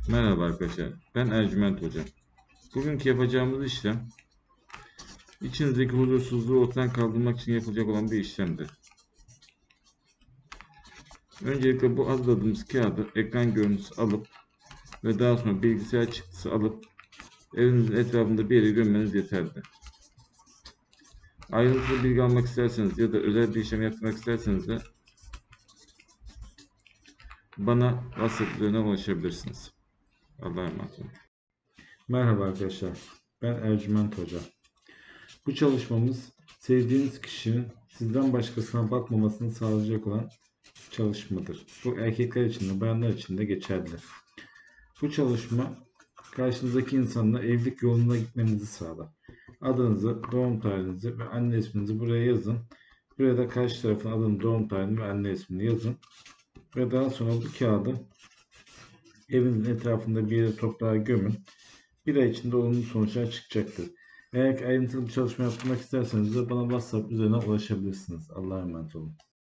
Merhaba arkadaşlar, ben Ercüment Hoca. Bugünkü yapacağımız işlem, içinizdeki huzursuzluğu ortadan kaldırmak için yapılacak olan bir işlemdir. Öncelikle bu hazırladığımız kağıdı ekran görüntüsü alıp ve daha sonra bilgisayar çıktısı alıp evinizin etrafında bir yere gömmeniz yeterli. Ayrıntılı bilgi almak isterseniz ya da özel bir işlem yapmak isterseniz de bana WhatsApp üzerinden ulaşabilirsiniz. Allah'a emanet olun. Merhaba arkadaşlar, ben Ercüment Hoca. Bu çalışmamız sevdiğiniz kişinin sizden başkasına bakmamasını sağlayacak olan çalışmadır. Bu erkekler için de bayanlar için de geçerli. Bu çalışma karşınızdaki insanla evlilik yoluna gitmenizi sağlar. Adınızı, doğum tarihinizi ve anne isminizi buraya yazın. Buraya da karşı tarafın adını, doğum tarihini ve anne ismini yazın. Ve daha sonra bu kağıdı evinizin etrafında bir yere toprağa gömün. Bir ay içinde olumlu sonuçlar çıkacaktır. Eğer ayrıntılı bir çalışma yapmak isterseniz de bana WhatsApp üzerinden ulaşabilirsiniz. Allah'a emanet olun.